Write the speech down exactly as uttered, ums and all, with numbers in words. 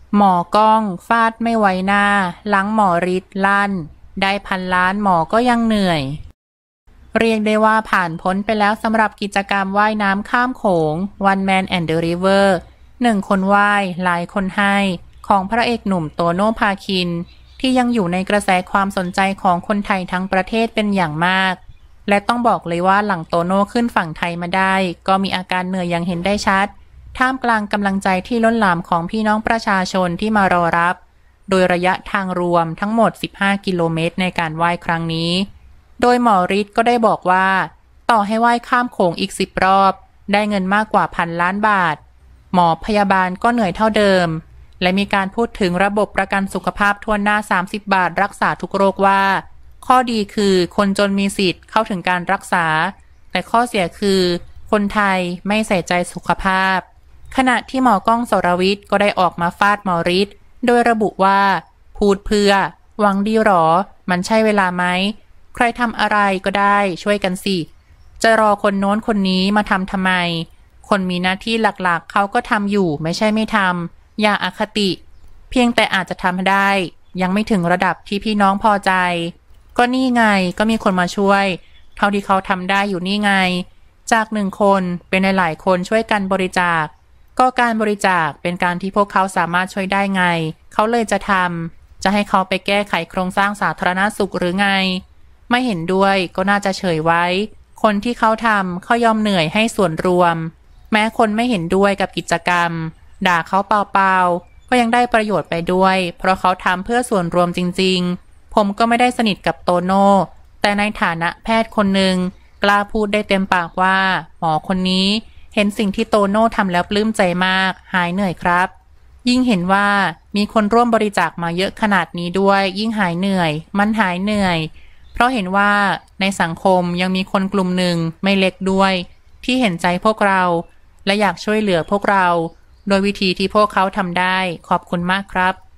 หมอกล้องฟาดไม่ไว้หน้าหลังหมอฤทธิ์ลั่นได้พันล้านหมอก็ยังเหนื่อยเรียกได้ว่าผ่านพ้นไปแล้วสำหรับกิจกรรมว่ายน้ำข้ามโขง One Man and the River หนึ่งคนว่ายหลายคนให้ของพระเอกหนุ่มโตโน่ภาคินที่ยังอยู่ในกระแสความสนใจของคนไทยทั้งประเทศเป็นอย่างมากและต้องบอกเลยว่าหลังโตโน่ขึ้นฝั่งไทยมาได้ก็มีอาการเหนื่อยอย่างเห็นได้ชัดท่ามกลางกำลังใจที่ล้นหลามของพี่น้องประชาชนที่มารอรับโดยระยะทางรวมทั้งหมดสิบห้ากิโลเมตรในการว่ายครั้งนี้โดยหมอฤทธิ์ก็ได้บอกว่าต่อให้ว่ายข้ามโขงอีกสิบรอบได้เงินมากกว่าพันล้านบาทหมอพยาบาลก็เหนื่อยเท่าเดิมและมีการพูดถึงระบบประกันสุขภาพทั่วหน้าสามสิบบาทรักษาทุกโรคว่าข้อดีคือคนจนมีสิทธิ์เข้าถึงการรักษาแต่ข้อเสียคือคนไทยไม่ใส่ใจสุขภาพขณะที่หมอกล้องสรวิทย์ก็ได้ออกมาฟาดหมอฤทธิ์โดยระบุว่าพูดเพื่อหวังดีหรอมันใช่เวลาไหมใครทำอะไรก็ได้ช่วยกันสิจะรอคนโน้นคนนี้มาทำทำไมคนมีหน้าที่หลักๆเขาก็ทำอยู่ไม่ใช่ไม่ทำอย่าอคติเพียงแต่อาจจะทำได้ยังไม่ถึงระดับที่พี่น้องพอใจก็นี่ไงก็มีคนมาช่วยเท่าที่เขาทำได้อยู่นี่ไงจากหนึ่งคนเป็นหลายๆคนช่วยกันบริจาคก็การบริจาคเป็นการที่พวกเขาสามารถช่วยได้ไงเขาเลยจะทำจะให้เขาไปแก้ไขโครงสร้างสาธารณสุขหรือไงไม่เห็นด้วยก็น่าจะเฉยไว้คนที่เขาทำเขายอมเหนื่อยให้ส่วนรวมแม้คนไม่เห็นด้วยกับกิจกรรมด่าเขาเปล่าๆก็ยังได้ประโยชน์ไปด้วยเพราะเขาทำเพื่อส่วนรวมจริงๆผมก็ไม่ได้สนิทกับโตโน่แต่ในฐานะแพทย์คนหนึ่งกล้าพูดได้เต็มปากว่าหมอคนนี้เห็นสิ่งที่โตโน่ทำแล้วปลื้มใจมากหายเหนื่อยครับยิ่งเห็นว่ามีคนร่วมบริจาคมาเยอะขนาดนี้ด้วยยิ่งหายเหนื่อยมันหายเหนื่อยเพราะเห็นว่าในสังคมยังมีคนกลุ่มหนึ่งไม่เล็กด้วยที่เห็นใจพวกเราและอยากช่วยเหลือพวกเราโดยวิธีที่พวกเขาทำได้ขอบคุณมากครับ